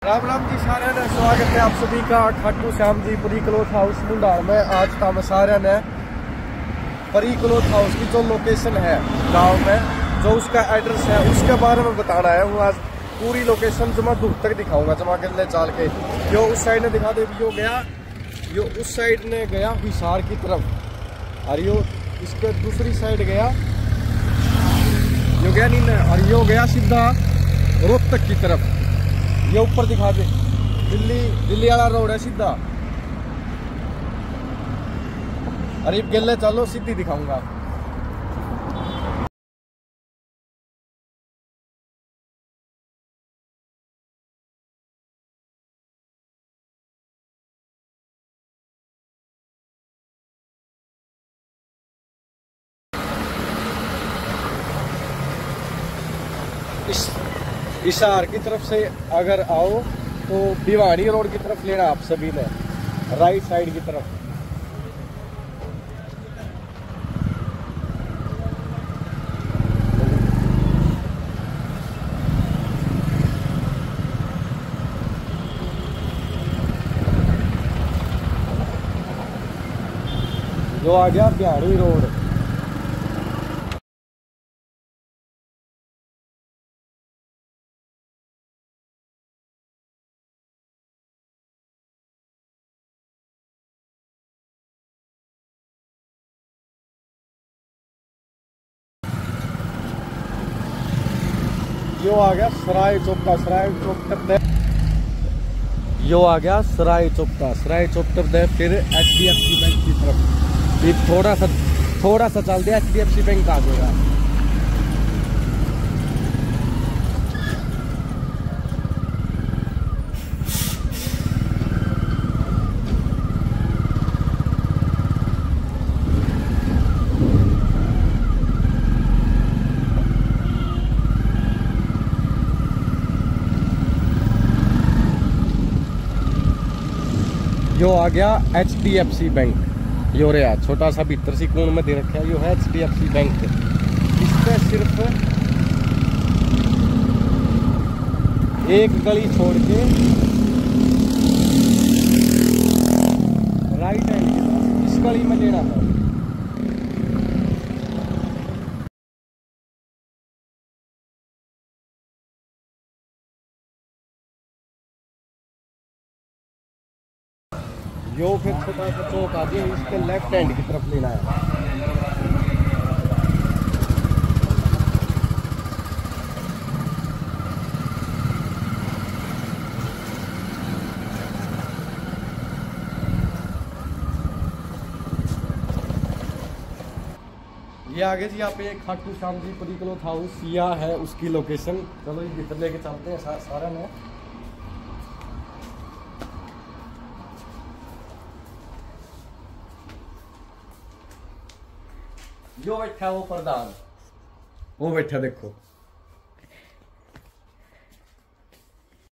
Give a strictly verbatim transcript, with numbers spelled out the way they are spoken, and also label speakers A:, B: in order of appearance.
A: राम राम जी सारे ने स्वागत है आप सभी का खाटू श्याम जी परी क्लॉथ हाउस मुंडार में। आज का मैं सारे ने परी क्लॉथ हाउस की जो लोकेशन है गांव में, जो उसका एड्रेस है उसके बारे में बताना है। वो आज पूरी लोकेशन जो मैं दूर तक दिखाऊंगा, जमा के ले चाल के यो उस साइड ने दिखा दे, यो गया यो उस साइड ने गया हिसार की तरफ, और यो इसके दूसरी साइड गया यो गया नहीं, और यो गया सीधा रोहतक की तरफ। ये ऊपर दिखा दे, दिल्ली दिल्ली वाला रोड है सीधा। अरे गेले चलो सीधी दिखाऊंगा। इस हिसार की तरफ से अगर आओ तो भिवानी रोड की तरफ लेना आप सभी ने, राइट साइड की तरफ। जो आ गया भिवानी रोड। यो आ गया सराय चौपटा, सराय चौपटा दे यो आ गया सराय चौपटा, सराय चौपटा दे फिर H D F C bank की तरफ। फिर थोड़ा सा थोड़ा सा चल दिया H D F C bank आ जाएगा। यो आ गया H D F C bank. यो रहा छोटा सा भीतर सी कोण में दे रखा है, यो है H D F C bank. इससे सिर्फ एक गली छोड़ के राइट हैंड इस गली में लेना है। यो फिर छोटा सा चौक आ गया, इसके लेफ्ट हैंड की तरफ लेना है। ये आगे जी यहाँ पे खाटू श्याम जी परी क्लॉथ हाउस यह है उसकी लोकेशन। चलो ये भीतर लेके चलते हैं सा, सारा में। जो बैठा वो प्रधान, वो बैठा देखो।